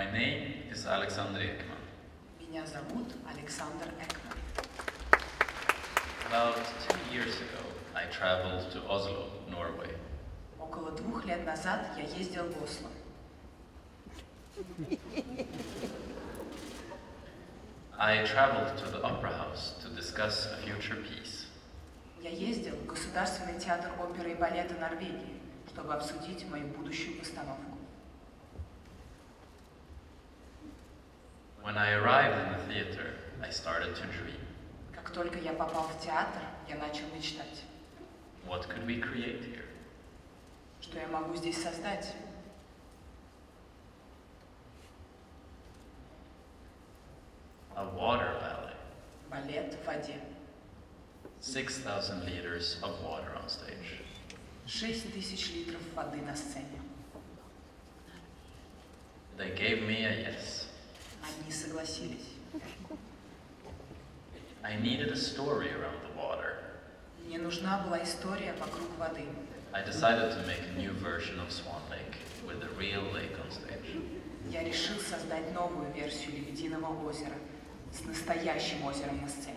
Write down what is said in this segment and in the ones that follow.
My name is Alexander Ekman. Меня зовут Александр Экман. About 2 years ago, I traveled to Oslo, Norway. Около 2 лет назад я ездил в Осло. I traveled to the Opera House to discuss a future piece. Я ездил в Государственный театр оперы и балета Норвегии, чтобы обсудить мою будущую постановку. When I arrived in the theater, I started to dream. Как только я попал в театр, я начал мечтать. What could we create here? Что я могу здесь создать? A water ballet. Балет в воде. 6,000 liters of water on stage. 6000 литров воды на сцене. They gave me a yes. Они согласились. I needed a story around the water. Мне нужна была история вокруг воды. I decided to make a new version of Swan Lake with a real lake on stage. Я решил создать новую версию Лебединого озера с настоящим озером на сцене.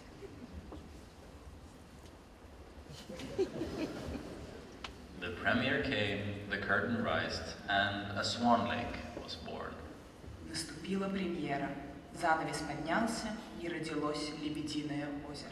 The premiere came, the curtain rised, and a Swan Lake was born. Наступила премьера, занавес поднялся, и родилось Лебединое озеро.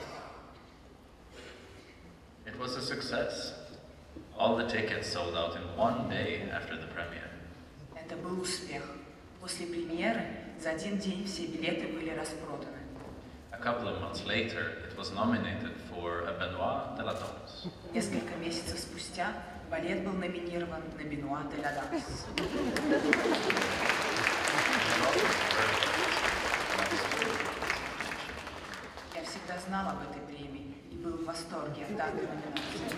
It was a success. All the tickets sold out in one day after the premiere. Это был успех. После премьеры за один день все билеты были распроданы. A couple of months later, it was nominated for a Benoit de la Danse. Несколько месяцев спустя балет был номинирован на Бенуа де ла Данс. Я всегда знал об этой премии и был в восторге от данной номинации.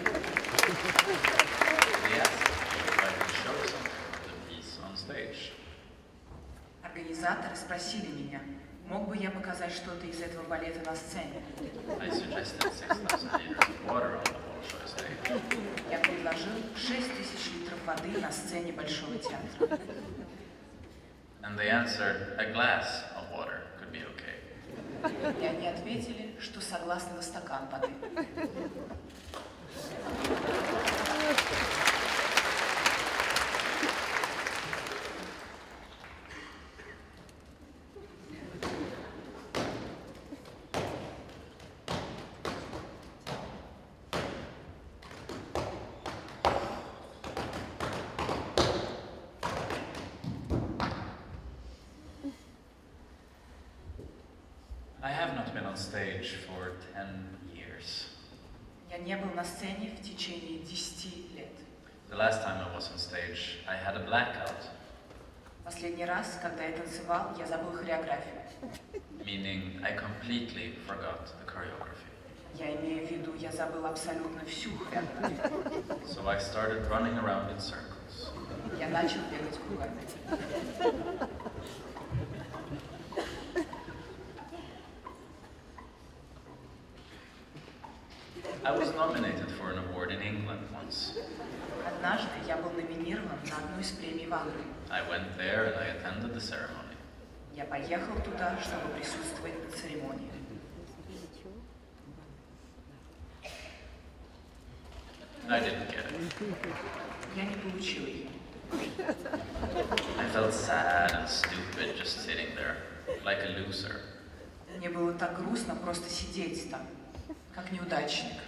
They asked if I could show something of the piece on stage. Организаторы спросили меня, мог бы я показать что-то из этого балета на сцене. I suggested 6,000 liters of water on the Bolshoi stage. Я предложил 6000 литров воды на сцене Большого театра. And they answered, a glass of water could be okay. И они ответили, что согласны на стакан воды. I have not been on stage for 10 years. Я не был на сцене в течение 10 лет. The last time I was on stage, I had a blackout, Последний раз, когда я танцевал, я забыл хореографию. meaning I completely forgot the choreography. Я имею в виду, я забыл абсолютно всю хореографию. So I started running around in circles. Я начал бегать кругами. I was nominated for an award in England once. Однажды я был номинирован на одну из премий в Англии. I went there and I attended the ceremony. Я поехал туда, чтобы присутствовать на церемонии. I didn't get it. Я не получил ее. I felt sad and stupid just sitting there, like a loser. Мне было так грустно просто сидеть там, как неудачник.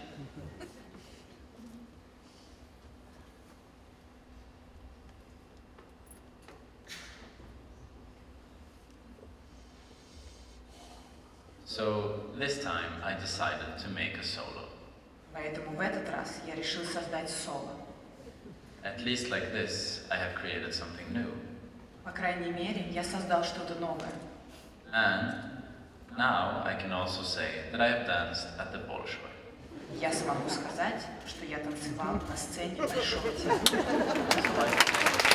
So this time I decided to make a solo. Поэтому в этот раз я решил создать соло. At least like this, I have created something new. По крайней мере, я создал что-то новое. And now I can also say that I have danced at the Bolshoi. Я смогу сказать, что я танцевал на сцене Большого театра. So I